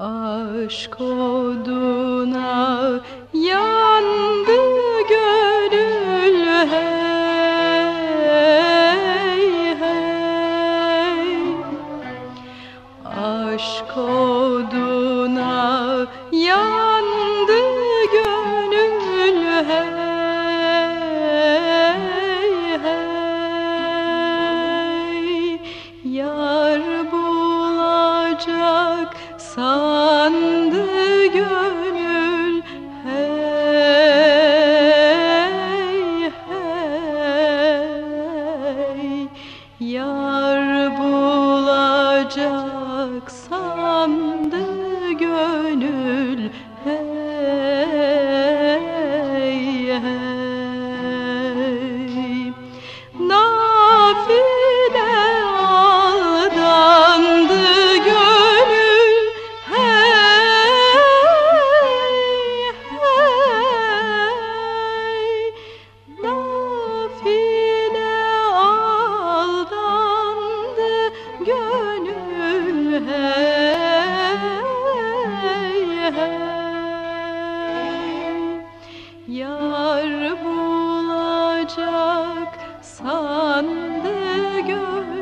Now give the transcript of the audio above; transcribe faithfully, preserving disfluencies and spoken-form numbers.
Aşk oduna yandı gönül, hey hey. Aşk oduna yandı gönül, hey hey. Yar bulacak sandı gönül, hey hey. Yar bulacak sandı gönül, hey hey. Nafile aldandı gönül, hey hey. Nafile aldandı gönül, hey hey. Yar bulacak sandı gönül.